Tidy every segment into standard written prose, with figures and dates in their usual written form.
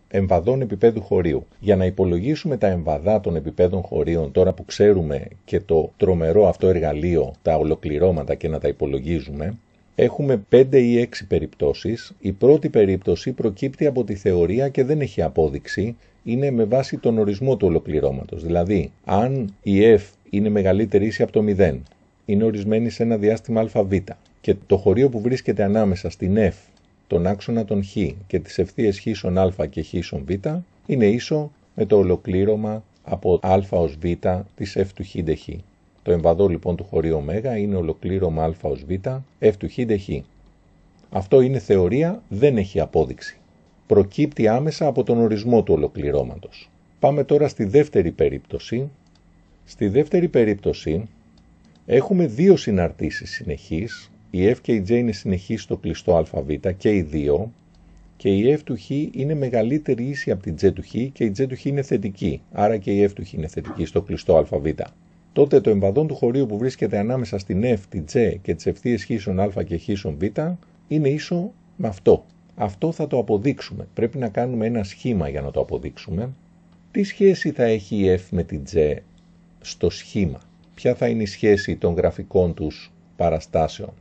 εμβαδών επίπεδου χωρίου. Για να υπολογίσουμε τα εμβαδά των επιπέδων χωρίων, τώρα που ξέρουμε και το τρομερό αυτό εργαλείο, τα ολοκληρώματα, και να τα υπολογίζουμε, έχουμε 5 ή 6 περιπτώσεις. Η πρώτη περίπτωση προκύπτει από τη θεωρία και δεν έχει απόδειξη. Είναι με βάση τον ορισμό του ολοκληρώματος. Δηλαδή, αν η f είναι μεγαλύτερη ή ίση από το 0, είναι ορισμένη σε ένα διάστημα αβ και το χωρίο που βρίσκεται ανάμεσα στην f, τον άξονα των χ και τις ευθείες χ α και χ β είναι ίσο με το ολοκλήρωμα από α ως β της f του χ δε χ. Το εμβαδό λοιπόν του χωρίου ω είναι ολοκλήρωμα α ως β f του χ δε χ. Αυτό είναι θεωρία, δεν έχει απόδειξη. Προκύπτει άμεσα από τον ορισμό του ολοκληρώματος. Πάμε τώρα στη δεύτερη περίπτωση. Στη δεύτερη περίπτωση έχουμε δύο συναρτήσεις συνεχείς. Η f και η j είναι συνεχείς στο κλειστό αβ και οι δύο, και η f του χ είναι μεγαλύτερη ή ίση από την j του χ και η j του χ είναι θετική, άρα και η f του χ είναι θετική στο κλειστό αβ. Τότε το εμβαδόν του χωρίου που βρίσκεται ανάμεσα στην f, την j και τις ευθείες χ α και χ β είναι ίσο με αυτό. Αυτό θα το αποδείξουμε. Πρέπει να κάνουμε ένα σχήμα για να το αποδείξουμε. Τι σχέση θα έχει η f με την j στο σχήμα? Ποια θα είναι η σχέση των γραφικών τους παραστάσεων?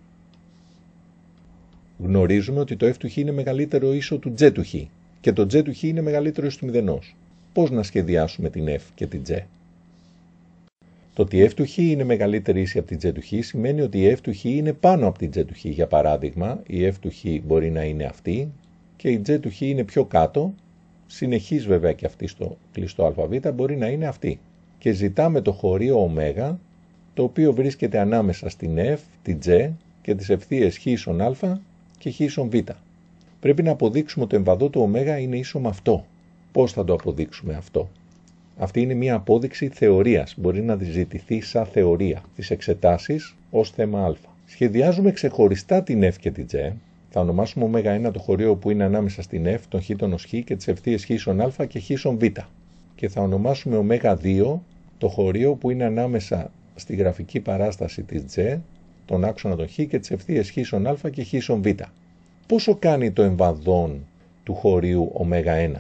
Γνωρίζουμε ότι το f του χ είναι μεγαλύτερο ίσο του j του χ και το j του χ είναι μεγαλύτερο ίσο του μηδενός. Πώς να σχεδιάσουμε την f και την j? Το ότι f του χ είναι μεγαλύτερη ίση από την j του χ σημαίνει ότι η f του χ είναι πάνω από την j του χ. Για παράδειγμα, η f του χ μπορεί να είναι αυτή και η j του χ είναι πιο κάτω, συνεχής βέβαια και αυτή στο κλειστό αβ μπορεί να είναι αυτή. Και ζητάμε το χωρίο ω, το οποίο βρίσκεται ανάμεσα στην f, την j και τις ευθείες χ α και χ β. Πρέπει να αποδείξουμε ότι το εμβαδό του ω είναι ίσο με αυτό. Πώς θα το αποδείξουμε αυτό? Αυτή είναι μια απόδειξη θεωρίας. Μπορεί να ζητηθεί σαν θεωρία στις εξετάσεις ως θέμα α. Σχεδιάζουμε ξεχωριστά την f και την j. Θα ονομάσουμε ω1 το χωρίο που είναι ανάμεσα στην f, τον χ, τον ως χ και τις ευθείες χ α και χ β. Και θα ονομάσουμε ω2 το χωρίο που είναι ανάμεσα στη γραφική παράσταση της j, τον άξονα των χ και τις ευθείες χ α και χ β. Πόσο κάνει το εμβαδόν του χωρίου ω1?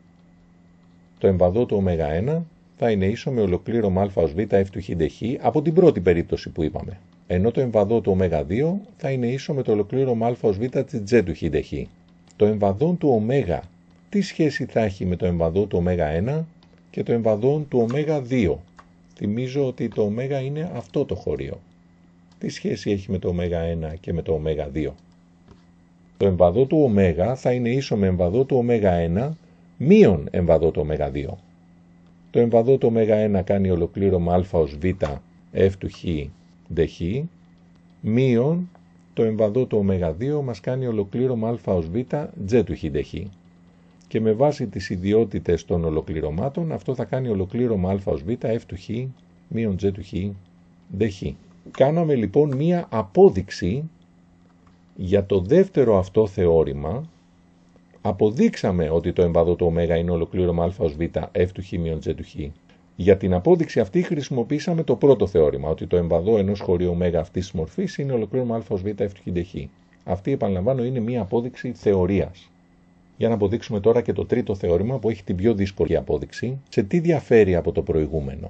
Το εμβαδό του ω1 θα είναι ίσο με ολοκλήρωμα α ως β f του χ δε χ από την πρώτη περίπτωση που είπαμε. Ενώ το εμβαδό του ω2 θα είναι ίσο με το ολοκλήρωμα α ως β της j του χ δε χ. Το εμβαδόν του ω, τι σχέση θα έχει με το εμβαδό του ω1 και το εμβαδόν του ω2? Θυμίζω ότι το ω είναι αυτό το χωρίο. Τι σχέση έχει με το ω1 και με το ω2? Το εμβαδό του ω θα είναι ίσο με εμβαδό του ω1 μείον εμβαδό του ω2. Το εμβαδό του ω1 κάνει ολοκλήρωμα α ως β f του χ δε χ, μείον το εμβαδό του ω2 μας κάνει ολοκλήρωμα α ως β j του χ δε χ. Και με βάση τις ιδιότητες των ολοκληρωμάτων αυτό θα κάνει ολοκλήρωμα α ως β f του χ μείον j του χ δε χ. Κάναμε λοιπόν μία απόδειξη για το δεύτερο αυτό θεώρημα. Αποδείξαμε ότι το εμβαδό του ω είναι ολοκλήρωμα α ως β f του χ μείον j του χ. Για την απόδειξη αυτή χρησιμοποίησαμε το πρώτο θεώρημα, ότι το εμβαδό ενός χωρίου ω αυτής της μορφής είναι ολοκλήρωμα α ως β f του χ δε χ. Αυτή, επαναλαμβάνω, είναι μία απόδειξη θεωρίας. Για να αποδείξουμε τώρα και το τρίτο θεώρημα που έχει την πιο δύσκολη απόδειξη. Σε τι διαφέρει από το προηγούμενο?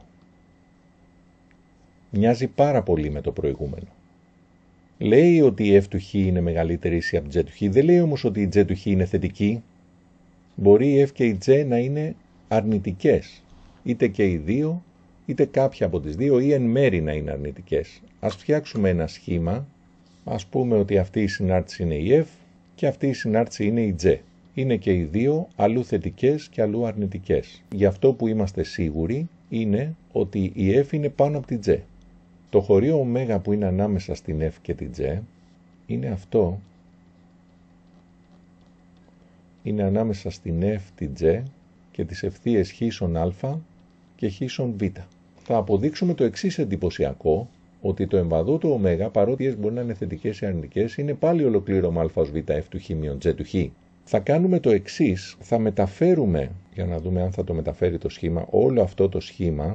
Μοιάζει πάρα πολύ με το προηγούμενο. Λέει ότι η f του χ είναι μεγαλύτερη ίση από j του χ, δεν λέει όμως ότι η j του χ είναι θετική. Μπορεί η f και η j να είναι αρνητικές, είτε και οι δύο, είτε κάποια από τις δύο, ή εν μέρη να είναι αρνητικές. Ας φτιάξουμε ένα σχήμα. Ας πούμε ότι αυτή η συνάρτηση είναι η f και αυτή η συνάρτηση είναι η j. Είναι και οι δύο αλλού θετικές και αλλού αρνητικές. Γι' αυτό που είμαστε σίγουροι είναι ότι η f είναι πάνω από την j. Το χωρίο ω που είναι ανάμεσα στην f και την j είναι αυτό. Είναι ανάμεσα στην f, την j και τις ευθείες χ α και χ β. Θα αποδείξουμε το εξής εντυπωσιακό, ότι το εμβαδό του ω, παρότι μπορεί να είναι θετικές ή αρνητικές, είναι πάλι ολοκλήρωμα α ως β f του χ μείον j του χ. Θα κάνουμε το εξής, θα μεταφέρουμε, για να δούμε αν θα το μεταφέρει το σχήμα, όλο αυτό το σχήμα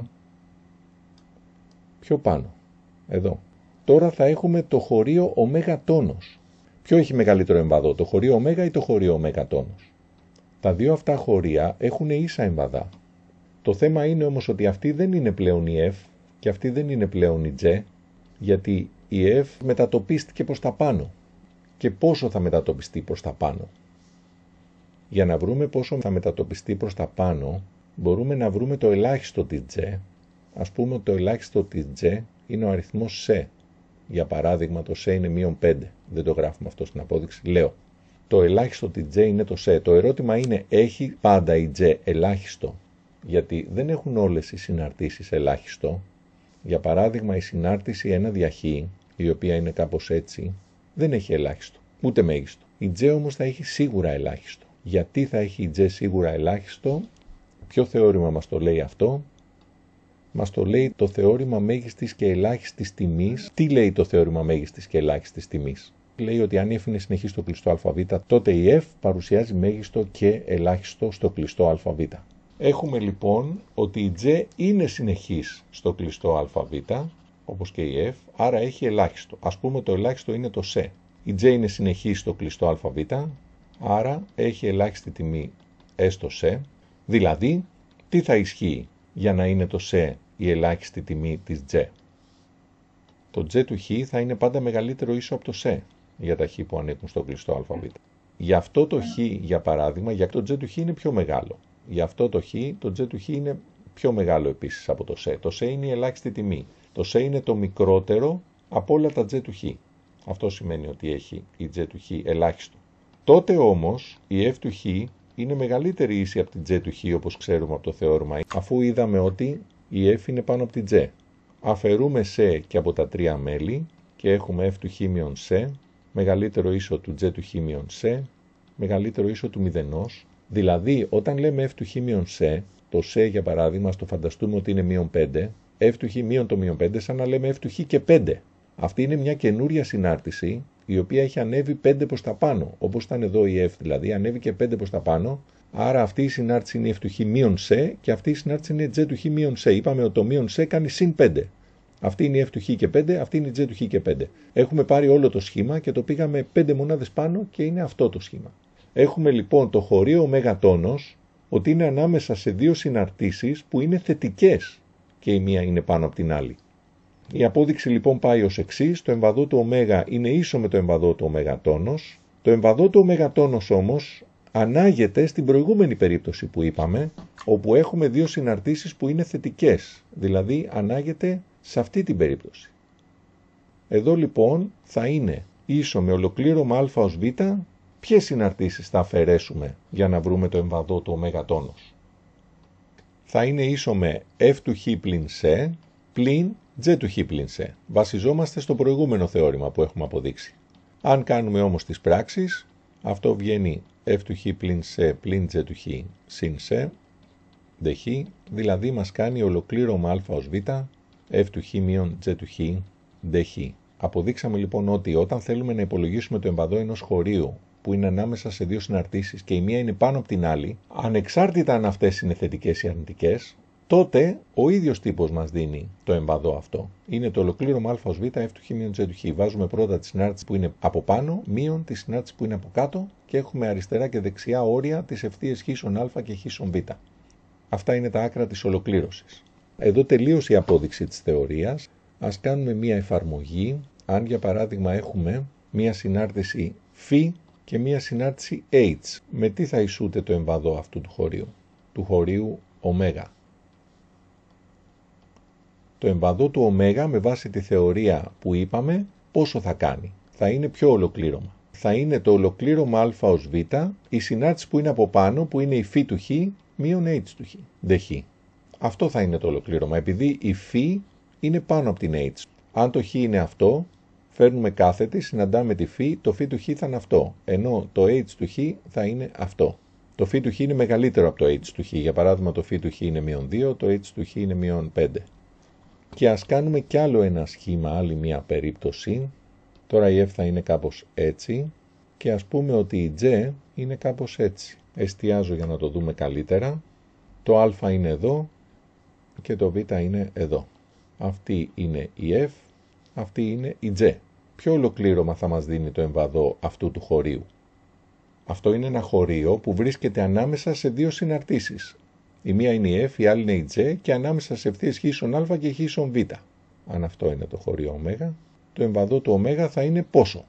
πιο πάνω. Εδώ. Τώρα θα έχουμε το χωρίο ω τόνος. Ποιο έχει μεγαλύτερο εμβαδό, το χωρίο ω ή το χωρίο ω τόνος? Τα δύο αυτά χωρία έχουν ίσα εμβαδά. Το θέμα είναι όμως ότι αυτή δεν είναι πλέον η F και αυτή δεν είναι πλέον η J, γιατί η F μετατοπίστηκε προς τα πάνω. Και πόσο θα μετατοπιστεί προς τα πάνω? Για να βρούμε πόσο θα μετατοπιστεί προς τα πάνω, μπορούμε να βρούμε το ελάχιστο της J. Ας πούμε ότι το ελάχιστο της J είναι ο αριθμός C. Για παράδειγμα, το C είναι -5. Δεν το γράφουμε αυτό στην απόδειξη. Λέω, το ελάχιστο της J είναι το C. Το ερώτημα είναι, έχει πάντα η J ελάχιστο? Γιατί δεν έχουν όλες οι συναρτήσεις ελάχιστο. Για παράδειγμα, η συνάρτηση 1 δια χ, η οποία είναι κάπως έτσι, δεν έχει ελάχιστο, ούτε μέγιστο. Η J όμως θα έχει σίγουρα ελάχιστο. Γιατί θα έχει η J σίγουρα ελάχιστο? Ποιο θεώρημα μας το λέει αυτό? Μας το λέει το θεώρημα μέγιστης και ελάχιστης τιμής. Τι λέει το θεώρημα μέγιστης και ελάχιστης τιμής? Λέει ότι αν η F είναι συνεχής στο κλειστό ΑΒ, τότε η F παρουσιάζει μέγιστο και ελάχιστο στο κλειστό ΑΒ. Έχουμε λοιπόν ότι η J είναι συνεχής στο κλειστό ΑΒ, όπως και η F, άρα έχει ελάχιστο. Ας πούμε το ελάχιστο είναι το C. Η J είναι συνεχής στο κλειστό ΑΒ, άρα έχει ελάχιστη τιμή S στο C. Δηλαδή, τι θα ισχύει για να είναι το C η ελάχιστη τιμή της J? Το J του χ θα είναι πάντα μεγαλύτερο ίσο από το C για τα χ που ανήκουν στο κλειστό ΑΒ. Γι' αυτό το χ, για παράδειγμα, για το J του χ είναι πιο μεγάλο. Γι' αυτό το J του χ είναι πιο μεγάλο επίσης από το C. Το C είναι η ελάχιστη τιμή. Το C είναι το μικρότερο από όλα τα J του χ. Αυτό σημαίνει ότι έχει η J του χ ελάχιστο. Τότε όμως η F του χ είναι μεγαλύτερη ίση από την J του χ, όπως ξέρουμε από το θεώρημα, αφού είδαμε ότι η F είναι πάνω από την J. Αφαιρούμε C και από τα τρία μέλη και έχουμε F του χ μείον C, μεγαλύτερο ίσο του J του χ μείον C, μεγαλύτερο ίσο του μηδενός. Δηλαδή, όταν λέμε F του χ μείον C, το C για παράδειγμα, στο φανταστούμε ότι είναι -5, F του χ μείον το -5, σαν να λέμε F του χ και 5. Αυτή είναι μια καινούρια συνάρτηση, η οποία έχει ανέβει 5 προς τα πάνω, όπως ήταν εδώ η F δηλαδή, ανέβηκε 5 προς τα πάνω, άρα αυτή η συνάρτηση είναι η F του χ μείον C και αυτή η συνάρτηση είναι η J του χ μείον C. Είπαμε ότι το μείον C κάνει συν 5. Αυτή είναι η F του χ και 5, αυτή είναι η J του χ και 5. Έχουμε πάρει όλο το σχήμα και το πήγαμε 5 μονάδες πάνω και είναι αυτό το σχήμα. Έχουμε λοιπόν το χωρίο ωμέγα τόνος ότι είναι ανάμεσα σε δύο συναρτήσεις που είναι θετικές και η μία είναι πάνω από την άλλη. Η απόδειξη λοιπόν πάει ως εξής: το εμβαδό του ωμέγα είναι ίσο με το εμβαδό του ωμέγα τόνος. Το εμβαδό του ωμέγα τόνος όμως ανάγεται στην προηγούμενη περίπτωση που είπαμε, όπου έχουμε δύο συναρτήσεις που είναι θετικές, δηλαδή ανάγεται σε αυτή την περίπτωση. Εδώ λοιπόν θα είναι ίσο με ολοκλήρωμα α ως β. Ποιες συναρτήσεις θα αφαιρέσουμε για να βρούμε το εμβαδό του ωμέγα τόνος? Θα είναι ίσο με F του χ πλην C πλην J του χ πλην C. Βασιζόμαστε στο προηγούμενο θεώρημα που έχουμε αποδείξει. Αν κάνουμε όμως τις πράξεις, αυτό βγαίνει F του χ πλην C πλην J του χ συν C δχ, δηλαδή μας κάνει ολοκλήρωμα α ως β, F του χ μείον J του χ δχ. Αποδείξαμε λοιπόν ότι όταν θέλουμε να υπολογίσουμε το εμβαδό ενός χωρίου που είναι ανάμεσα σε δύο συναρτήσεις και η μία είναι πάνω από την άλλη, ανεξάρτητα αν αυτές είναι θετικές ή αρνητικές, τότε ο ίδιος τύπος μας δίνει το εμβαδό αυτό. Είναι το ολοκλήρωμα α ως β, F του χ μείον J του χ. Βάζουμε πρώτα τη συνάρτηση που είναι από πάνω, μείον τη συνάρτηση που είναι από κάτω και έχουμε αριστερά και δεξιά όρια της ευθείας χ α και χ β. Αυτά είναι τα άκρα της ολοκλήρωσης. Εδώ τελείωσε η απόδειξη της θεωρίας. Ας κάνουμε μία εφαρμογή. Αν για παράδειγμα έχουμε μία συνάρτηση φ και μία συνάρτηση H, με τι θα ισούται το εμβαδό αυτού του χωρίου ωμέγα? Το εμβαδό του ωμέγα με βάση τη θεωρία που είπαμε πόσο θα κάνει? Θα είναι ποιο ολοκλήρωμα? Θα είναι το ολοκλήρωμα α ως β, η συνάρτηση που είναι από πάνω που είναι η φ του χ μείον H του χ, δχ. Αυτό θα είναι το ολοκλήρωμα, επειδή η φ είναι πάνω από την H. Αν το χ είναι αυτό, φέρνουμε κάθετη, συναντάμε τη φ, το φ του χ θα είναι αυτό, ενώ το H του χ θα είναι αυτό. Το φ του χ είναι μεγαλύτερο από το H του χ, για παράδειγμα το φ του χ είναι -2, το H του χ είναι -5. Και ας κάνουμε κι άλλο ένα σχήμα, άλλη μια περίπτωση. Τώρα η F θα είναι κάπως έτσι και ας πούμε ότι η J είναι κάπως έτσι. Εστιάζω για να το δούμε καλύτερα. Το α είναι εδώ και το β είναι εδώ. Αυτή είναι η F, αυτή είναι η J. Ποιο ολοκλήρωμα θα μας δίνει το εμβαδό αυτού του χωρίου? Αυτό είναι ένα χωρίο που βρίσκεται ανάμεσα σε δύο συναρτήσεις. Η μία είναι η F, η άλλη είναι η J και ανάμεσα σε ευθείες χ α και χ β. Αν αυτό είναι το χωρίο ω, το εμβαδό του ω θα είναι πόσο?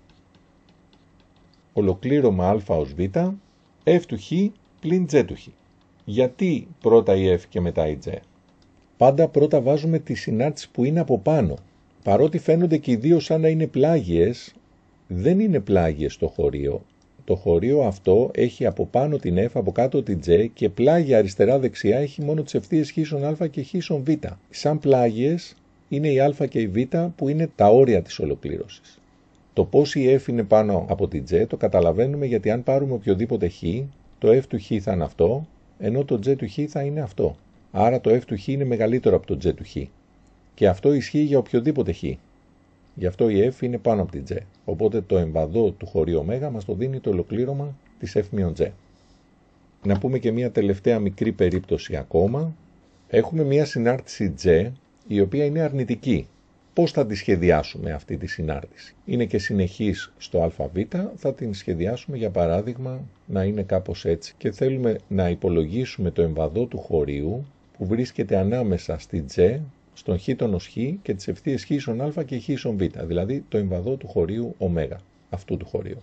Ολοκλήρωμα α ως β, F του χ πλην J του χ. Γιατί πρώτα η F και μετά η J? Πάντα πρώτα βάζουμε τη συνάρτηση που είναι από πάνω. Παρότι φαίνονται και οι δύο σαν να είναι πλάγιες, δεν είναι πλάγιες το χωρίο. Το χωρίο αυτό έχει από πάνω την F, από κάτω την J και πλάγια αριστερά-δεξιά έχει μόνο τις ευθείες χ α και χ β. Σαν πλάγιες είναι η α και η β που είναι τα όρια της ολοκλήρωσης. Το πώς η F είναι πάνω από την J το καταλαβαίνουμε γιατί αν πάρουμε οποιοδήποτε χ, το F του χ θα είναι αυτό, ενώ το J του χ θα είναι αυτό. Άρα το F του χ είναι μεγαλύτερο από το J του χ. Και αυτό ισχύει για οποιοδήποτε χ. Γι' αυτό η F είναι πάνω από την J. Οπότε το εμβαδό του χωρίου ω μας το δίνει το ολοκλήρωμα της F-J. Να πούμε και μια τελευταία μικρή περίπτωση ακόμα. Έχουμε μια συνάρτηση J η οποία είναι αρνητική. Πώς θα τη σχεδιάσουμε αυτή τη συνάρτηση? Είναι και συνεχής στο αβ, θα την σχεδιάσουμε για παράδειγμα να είναι κάπως έτσι. Και θέλουμε να υπολογίσουμε το εμβαδό του χωρίου που βρίσκεται ανάμεσα στη J, στον χ τόνος χ και τις ευθείες χ α και χ β, δηλαδή το εμβαδό του χωρίου ω, αυτού του χωρίου.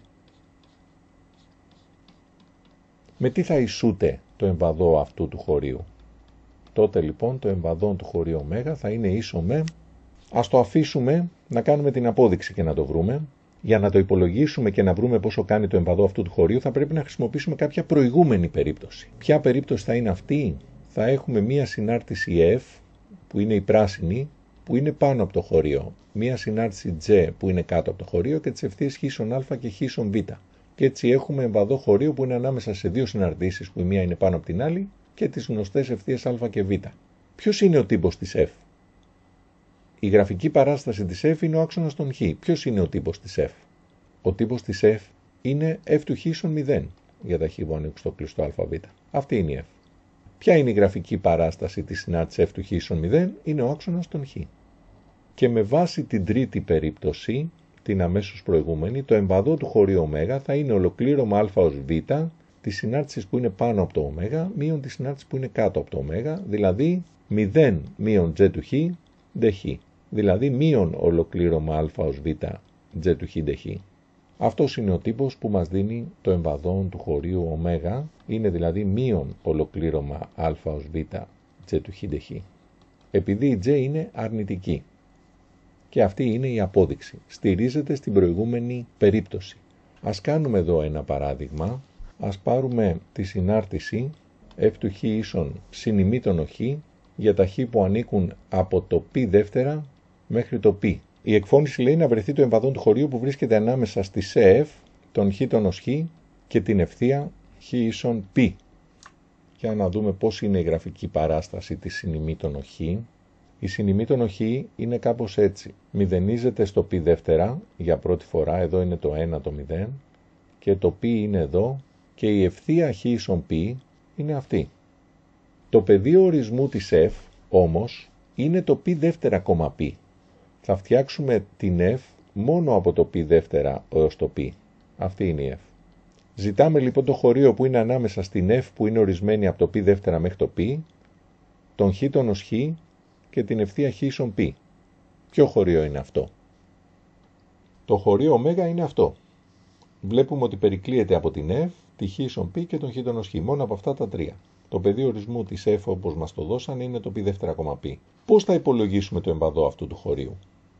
Με τι θα ισούται το εμβαδό αυτού του χωρίου? Τότε λοιπόν το εμβαδό του χωρίου ω θα είναι ίσο με... Ας το αφήσουμε να κάνουμε την απόδειξη και να το βρούμε. Για να το υπολογίσουμε και να βρούμε πόσο κάνει το εμβαδό αυτού του χωρίου θα πρέπει να χρησιμοποιήσουμε κάποια προηγούμενη περίπτωση. Ποια περίπτωση θα είναι αυτή? Θα έχουμε μία συνάρτηση F που είναι η πράσινη που είναι πάνω από το χωρίο. Μία συνάρτηση J που είναι κάτω από το χωρίο και τις ευθείες χ α και χ β. Και έτσι έχουμε εμβαδό χωρίου που είναι ανάμεσα σε δύο συναρτήσεις που η μία είναι πάνω από την άλλη και τις γνωστές ευθείες α και β. Ποιος είναι ο τύπος της F? Η γραφική παράσταση της F είναι ο άξονας των χ. Ποιος είναι ο τύπος της F? Ο τύπος της F είναι F του χ 0 για τα χ που ανήκουν στο κλειστό αβ. Αυτή είναι η F. Ποια είναι η γραφική παράσταση της συνάρτησης F του χ 0? Είναι ο άξονας των χ. Και με βάση την τρίτη περίπτωση, την αμέσως προηγούμενη, το εμβαδό του χωρίου ω θα είναι ολοκλήρωμα α ως β της συνάρτησης που είναι πάνω από το ω μείον της συνάρτησης που είναι κάτω από το ω, δηλαδή 0 μείον J του χ dχ, δηλαδή μείον ολοκλήρωμα α ως β J του χ dχ. Αυτός είναι ο τύπος που μας δίνει το εμβαδόν του χωρίου ω, είναι δηλαδή μείον ολοκλήρωμα α ως β J του χ dχ. Επειδή η J είναι αρνητική. Και αυτή είναι η απόδειξη. Στηρίζεται στην προηγούμενη περίπτωση. Ας κάνουμε εδώ ένα παράδειγμα. Ας πάρουμε τη συνάρτηση F του χ ίσον συνημήτωνο χ για τα χ που ανήκουν από το π δεύτερα μέχρι το π. Η εκφώνηση λέει να βρεθεί το εμβαδόν του χωρίου που βρίσκεται ανάμεσα στη ΣΕΦ, τον χ τόνος χ και την ευθεία χ ίσον π. Για να δούμε πώς είναι η γραφική παράσταση της συνημήτωνο χ. Η συνημήτωνο χ είναι κάπως έτσι. Μηδενίζεται στο π δεύτερα για πρώτη φορά, εδώ είναι το 1 το 0 και το π είναι εδώ και η ευθεία χ ίσον π είναι αυτή. Το πεδίο ορισμού της F όμως είναι το π δεύτερα κόμμα π. Θα φτιάξουμε την F μόνο από το π δεύτερα έως το π. Αυτή είναι η F. Ζητάμε λοιπόν το χωρίο που είναι ανάμεσα στην F που είναι ορισμένη από το π δεύτερα μέχρι το π, τον χ τόνος χ και την ευθεία χ ίσον π. Ποιο χωρίο είναι αυτό? Το χωρίο ω είναι αυτό. Βλέπουμε ότι περικλείεται από την F, τη χ ίσον π και τον χ τόνος χ. Μόνο από αυτά τα τρία. Το πεδίο ορισμού της F όπως μας το δώσανε είναι το π δεύτερα κόμμα π. Πώς θα υπολογίσουμε το εμβαδό αυτού του χωρίου?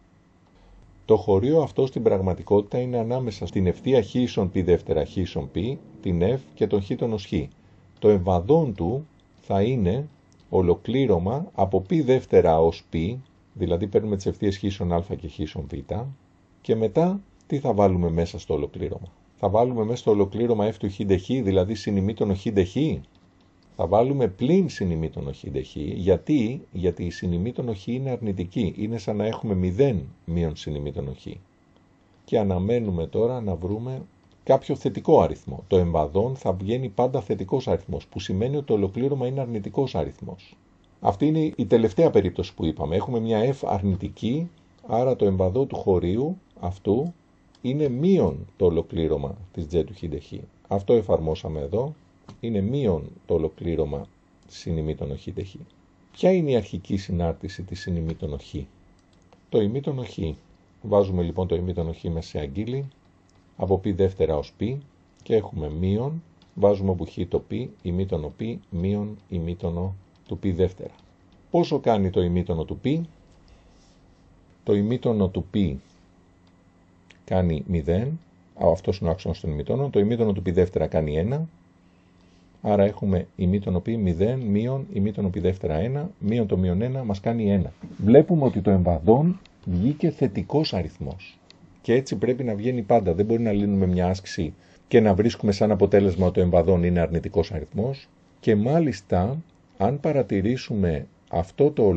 Το χωρίο αυτό στην πραγματικότητα είναι ανάμεσα στην ευθεία χ ίσον π δεύτερα χ ίσον π, την F και τον χ τόνος χ. Το εμβαδόν του θα είναι ολοκλήρωμα από π δεύτερα ως π, δηλαδή παίρνουμε τις ευθείες χ ίσον α και χ ίσον β, και μετά τι θα βάλουμε μέσα στο ολοκλήρωμα? Θα βάλουμε μέσα στο ολοκλήρωμα F του χ dχ, δηλαδή συνημήτωνο χ dχ. Θα βάλουμε πλην συνημήτωνο χ dχ, γιατί η συνημήτωνο χ είναι αρνητική, είναι σαν να έχουμε 0 μείον συνημήτωνο χ. Και αναμένουμε τώρα να βρούμε κάποιο θετικό αριθμό. Το εμβαδόν θα βγαίνει πάντα θετικός αριθμός, που σημαίνει ότι το ολοκλήρωμα είναι αρνητικός αριθμός. Αυτή είναι η τελευταία περίπτωση που είπαμε. Έχουμε μια F αρνητική, άρα το εμβαδό του χωρίου αυτού είναι μείον το ολοκλήρωμα της J του χ dχ. Αυτό εφαρμόσαμε εδώ. Είναι μείον το ολοκλήρωμα συν ημίτονο χ τε χ. Ποια είναι η αρχική συνάρτηση της συν ημίτονο χ? Το ημίτονο χ. Βάζουμε λοιπόν το ημίτονο χ μέσα σε αγγείλη, από π δεύτερα ως π, και έχουμε μείον, βάζουμε όπου χ το π, ημίτονο π, μείον ημίτονο του π δεύτερα. Πόσο κάνει το ημίτονο του π? Το ημίτονο του π κάνει 0, αυτός είναι ο άξονας των ημιτώνων, το ημίτονο του π δεύτερα κάνει 1, άρα έχουμε ημίτονο π 0, μείον ημίτονο π δεύτερα 1, μείον το μείον 1 μας κάνει 1. Βλέπουμε ότι το εμβαδόν βγήκε θετικός αριθμός. Και έτσι πρέπει να βγαίνει πάντα. Δεν μπορεί να λύνουμε μια άσκηση και να βρίσκουμε σαν αποτέλεσμα ότι το εμβαδόν είναι αρνητικός αριθμός. Και μάλιστα, αν παρατηρήσουμε αυτό το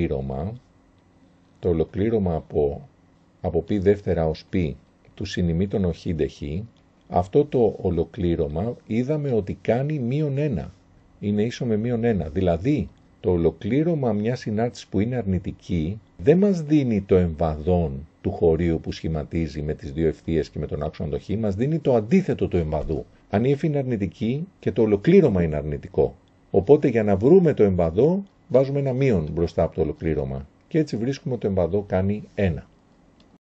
ολοκλήρωμα από π δεύτερα ως π του συνημίτονο χ δε χ, αυτό το ολοκλήρωμα είδαμε ότι κάνει μείον 1. Είναι ίσο με μείον 1. Δηλαδή, το ολοκλήρωμα μιας συνάρτησης που είναι αρνητική δεν μας δίνει το εμβαδόν του χωρίου που σχηματίζει με τις δύο ευθείες και με τον άξονα το χ, μας δίνει το αντίθετο του εμβαδού. Αν η F είναι αρνητική και το ολοκλήρωμα είναι αρνητικό. Οπότε για να βρούμε το εμβαδό βάζουμε ένα μείον μπροστά από το ολοκλήρωμα και έτσι βρίσκουμε ότι το εμβαδό κάνει 1.